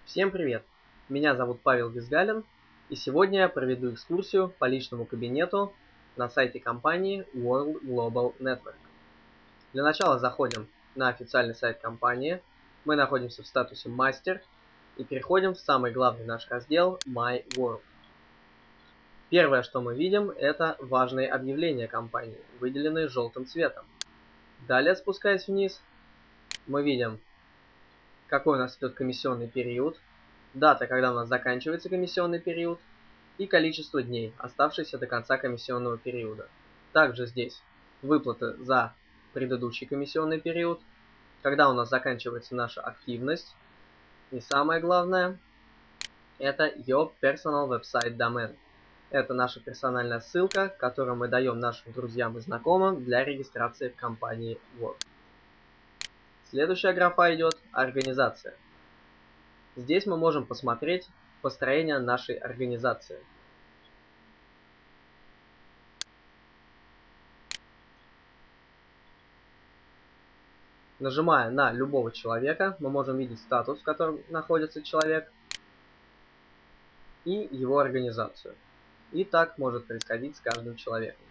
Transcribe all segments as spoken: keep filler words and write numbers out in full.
Всем привет! Меня зовут Павел Визгалин, и сегодня я проведу экскурсию по личному кабинету на сайте компании World Global Network. Для начала заходим на официальный сайт компании, мы находимся в статусе «Мастер» и переходим в самый главный наш раздел My World. Первое, что мы видим, это важные объявления компании, выделенные желтым цветом. Далее, спускаясь вниз, мы видим, какой у нас идет комиссионный период, дата, когда у нас заканчивается комиссионный период, и количество дней, оставшиеся до конца комиссионного периода. Также здесь выплаты за предыдущий комиссионный период, когда у нас заканчивается наша активность. И самое главное, это Your Personal Website Domain. Это наша персональная ссылка, которую мы даем нашим друзьям и знакомым для регистрации в компании World. Следующая графа идет «Организация». Здесь мы можем посмотреть построение нашей организации. Нажимая на любого человека, мы можем видеть статус, в котором находится человек, и его организацию. И так может происходить с каждым человеком.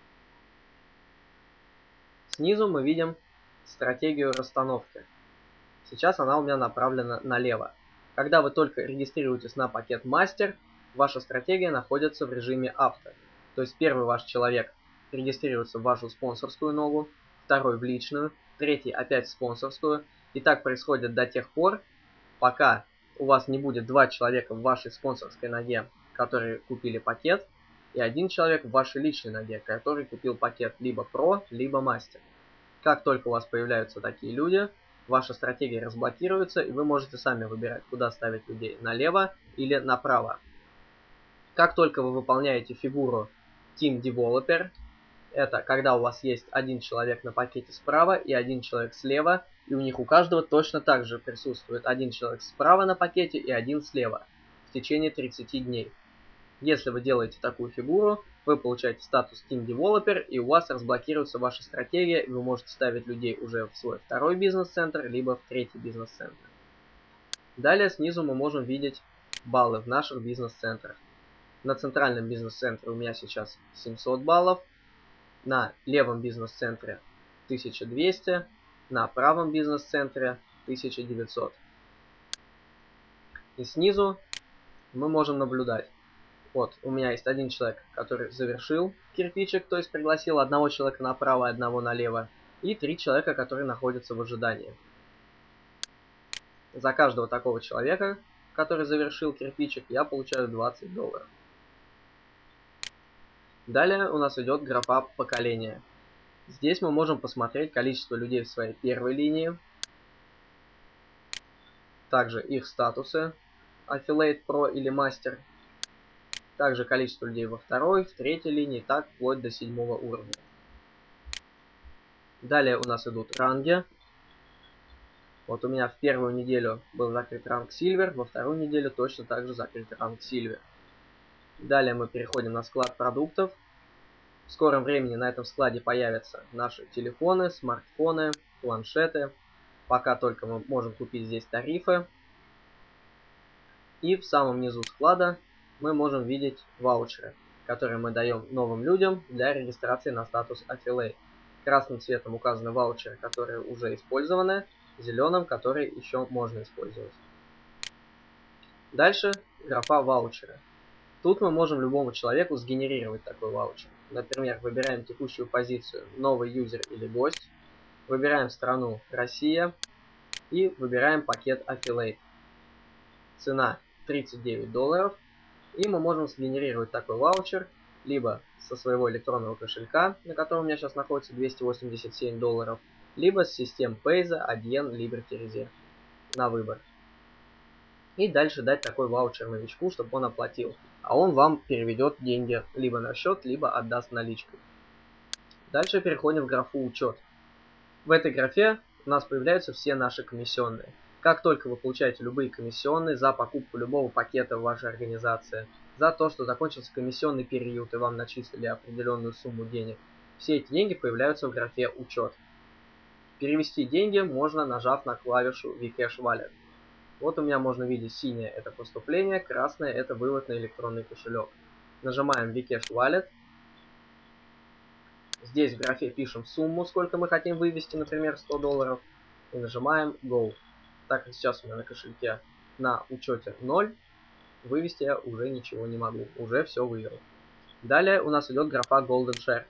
Снизу мы видим стратегию расстановки. Сейчас она у меня направлена налево. Когда вы только регистрируетесь на пакет Мастер, ваша стратегия находится в режиме авто. То есть первый ваш человек регистрируется в вашу спонсорскую ногу, второй в личную, третий опять в спонсорскую. И так происходит до тех пор, пока у вас не будет два человека в вашей спонсорской ноге, которые купили пакет, и один человек в вашей личной ноге, который купил пакет либо Pro, либо Master. Как только у вас появляются такие люди, ваша стратегия разблокируется, и вы можете сами выбирать, куда ставить людей, налево или направо. Как только вы выполняете фигуру Team Developer, это когда у вас есть один человек на пакете справа и один человек слева, и у них у каждого точно так же присутствует один человек справа на пакете и один слева в течение тридцати дней. Если вы делаете такую фигуру, вы получаете статус Team Developer, и у вас разблокируется ваша стратегия, и вы можете ставить людей уже в свой второй бизнес-центр, либо в третий бизнес-центр. Далее снизу мы можем видеть баллы в наших бизнес-центрах. На центральном бизнес-центре у меня сейчас семьсот баллов, на левом бизнес-центре тысяча двести, на правом бизнес-центре тысяча девятьсот. И снизу мы можем наблюдать. Вот, у меня есть один человек, который завершил кирпичик, то есть пригласил одного человека направо и одного налево, и три человека, которые находятся в ожидании. За каждого такого человека, который завершил кирпичик, я получаю двадцать долларов. Далее у нас идет графа поколения. Здесь мы можем посмотреть количество людей в своей первой линии, также их статусы, Affiliate Pro или Master, также количество людей во второй, в третьей линии, так вплоть до седьмого уровня. Далее у нас идут ранги. Вот у меня в первую неделю был закрыт ранг Silver, во вторую неделю точно так же закрыт ранг Silver. Далее мы переходим на склад продуктов. В скором времени на этом складе появятся наши телефоны, смартфоны, планшеты. Пока только мы можем купить здесь тарифы. И в самом низу склада мы можем видеть ваучеры, которые мы даем новым людям для регистрации на статус Affiliate. Красным цветом указаны ваучеры, которые уже использованы, зеленым, которые еще можно использовать. Дальше графа ваучеры. Тут мы можем любому человеку сгенерировать такой ваучер. Например, выбираем текущую позицию «Новый юзер» или «Гость», выбираем страну «Россия» и выбираем пакет Affiliate. Цена тридцать девять долларов, и мы можем сгенерировать такой ваучер либо со своего электронного кошелька, на котором у меня сейчас находится двести восемьдесят семь долларов, либо с систем Payza, Adyen, Liberty Reserve на выбор. И дальше дать такой ваучер новичку, чтобы он оплатил, а он вам переведет деньги либо на счет, либо отдаст наличкой. Дальше переходим в графу «Учет». В этой графе у нас появляются все наши комиссионные. Как только вы получаете любые комиссионные за покупку любого пакета в вашей организации, за то, что закончился комиссионный период и вам начислили определенную сумму денег, все эти деньги появляются в графе «Учет». Перевести деньги можно, нажав на клавишу Vcash Wallet. Вот у меня можно видеть: синее — это поступление, красное — это вывод на электронный кошелек. Нажимаем Vcash Wallet. Здесь в графе пишем сумму, сколько мы хотим вывести, например, сто долларов. И нажимаем Go. Так как сейчас у меня на кошельке на учете ноль, вывести я уже ничего не могу. Уже все вывел. Далее у нас идет графа Golden Share.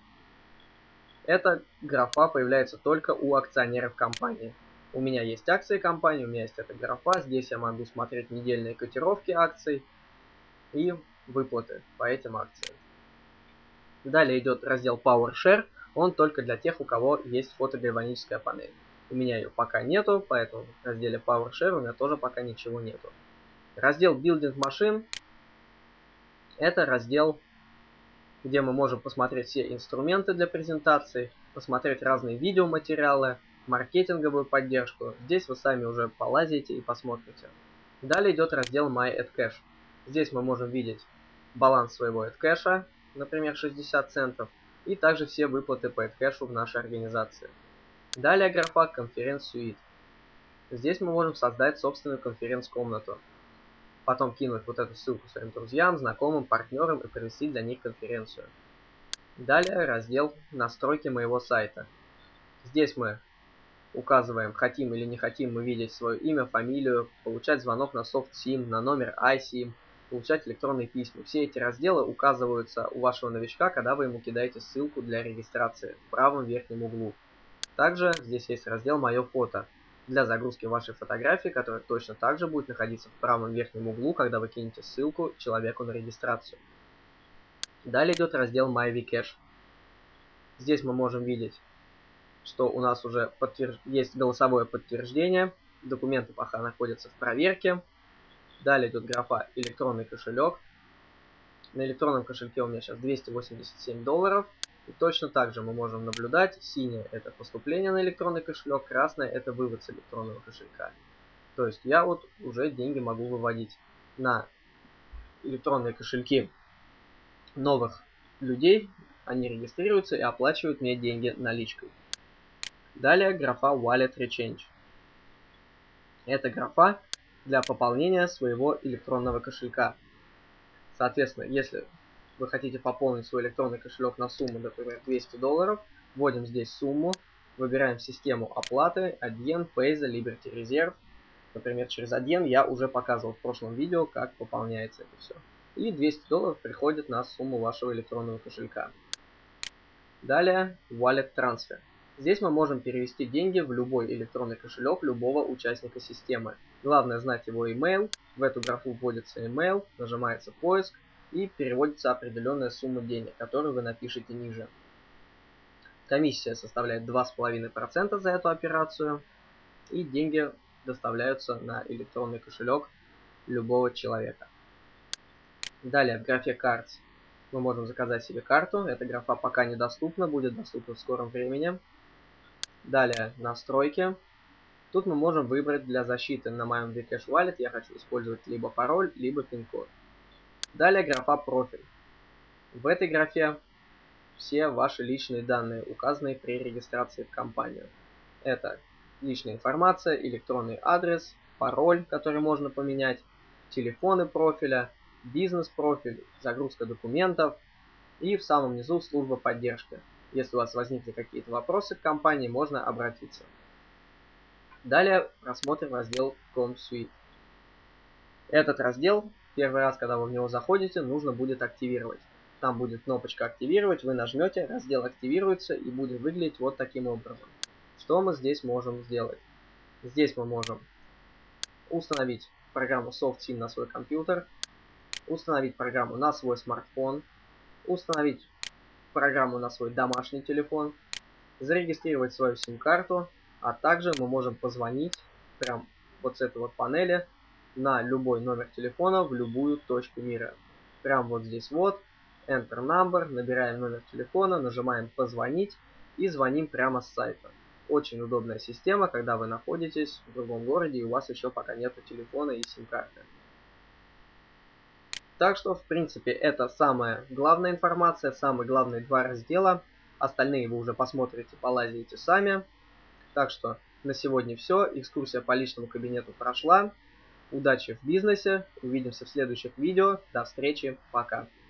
Эта графа появляется только у акционеров компании. У меня есть акции компании, у меня есть эта графа. Здесь я могу смотреть недельные котировки акций и выплаты по этим акциям. Далее идет раздел Power Share. Он только для тех, у кого есть фотогальваническая панель. У меня ее пока нету, поэтому в разделе Power Share у меня тоже пока ничего нету. Раздел Building Machine — это раздел, где мы можем посмотреть все инструменты для презентации, посмотреть разные видеоматериалы, маркетинговую поддержку. Здесь вы сами уже полазите и посмотрите. Далее идет раздел My AdCash. Здесь мы можем видеть баланс своего AdCash, например, шестьдесят центов, и также все выплаты по AdCash в нашей организации. Далее графа Conference Suite. Здесь мы можем создать собственную конференц-комнату. Потом кинуть вот эту ссылку своим друзьям, знакомым, партнерам и провести для них конференцию. Далее раздел «Настройки моего сайта». Здесь мы указываем, хотим или не хотим мы видеть свое имя, фамилию, получать звонок на SoftSIM, на номер iSIM, получать электронные письма. Все эти разделы указываются у вашего новичка, когда вы ему кидаете ссылку для регистрации в правом верхнем углу. Также здесь есть раздел «Мое фото» для загрузки вашей фотографии, которая точно так же будет находиться в правом верхнем углу, когда вы кинете ссылку человеку на регистрацию. Далее идет раздел My Vcash. Здесь мы можем видеть, что у нас уже подтвержд... есть голосовое подтверждение, документы пока находятся в проверке. Далее идет графа «Электронный кошелек». На электронном кошельке у меня сейчас двести восемьдесят семь долларов. И точно так же мы можем наблюдать: синее — это поступление на электронный кошелек, красное — это вывод с электронного кошелька. То есть я вот уже деньги могу выводить на электронные кошельки новых людей. Они регистрируются и оплачивают мне деньги наличкой. Далее графа Wallet Rechange. Это графа для пополнения своего электронного кошелька. Соответственно, если вы хотите пополнить свой электронный кошелек на сумму, например, двести долларов, вводим здесь сумму, выбираем систему оплаты, Adyen, Payza, Liberty Reserve. Например, через Adyen я уже показывал в прошлом видео, как пополняется это все. И двести долларов приходит на сумму вашего электронного кошелька. Далее Wallet Transfer. Здесь мы можем перевести деньги в любой электронный кошелек любого участника системы. Главное знать его email. В эту графу вводится email, нажимается поиск и переводится определенная сумма денег, которую вы напишите ниже. Комиссия составляет два с половиной процента за эту операцию, и деньги доставляются на электронный кошелек любого человека. Далее в графе Cards мы можем заказать себе карту. Эта графа пока недоступна, будет доступна в скором времени. Далее настройки. Тут мы можем выбрать для защиты на моем Vcash Wallet. Я хочу использовать либо пароль, либо пин-код. Далее графа профиль. В этой графе все ваши личные данные, указанные при регистрации в компанию. Это личная информация, электронный адрес, пароль, который можно поменять, телефоны профиля, бизнес-профиль, загрузка документов и в самом низу служба поддержки. Если у вас возникли какие-то вопросы к компании, можно обратиться. Далее рассмотрим раздел ComSuite. Этот раздел, первый раз, когда вы в него заходите, нужно будет активировать. Там будет кнопочка «Активировать», вы нажмете, раздел активируется и будет выглядеть вот таким образом. Что мы здесь можем сделать? Здесь мы можем установить программу SoftSIM на свой компьютер, установить программу на свой смартфон, установить программу на свой домашний телефон, зарегистрировать свою сим-карту, а также мы можем позвонить прям вот с этой вот панели на любой номер телефона в любую точку мира. Прям вот здесь вот, Enter Number, набираем номер телефона, нажимаем «Позвонить» и звоним прямо с сайта. Очень удобная система, когда вы находитесь в другом городе и у вас еще пока нет телефона и сим-карты. Так что, в принципе, это самая главная информация, самые главные два раздела. Остальные вы уже посмотрите, полазите сами. Так что на сегодня все. Экскурсия по личному кабинету прошла. Удачи в бизнесе, увидимся в следующих видео, до встречи, пока.